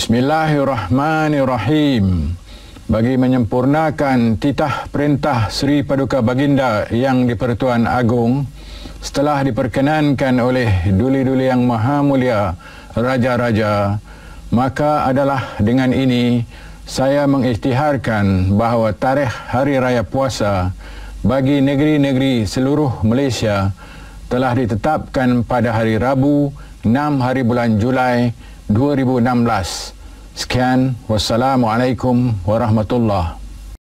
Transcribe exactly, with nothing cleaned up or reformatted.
Bismillahirrahmanirrahim. Bagi menyempurnakan titah perintah Sri Paduka Baginda Yang di-Pertuan Agong, setelah diperkenankan oleh duli-duli yang maha mulia, raja-raja, maka adalah dengan ini saya mengisytiharkan bahawa tarikh Hari Raya Puasa bagi negeri-negeri seluruh Malaysia telah ditetapkan pada hari Rabu, enam hari bulan Julai dua ribu enam belas. Sekian, wassalamualaikum warahmatullahi wabarakatuh.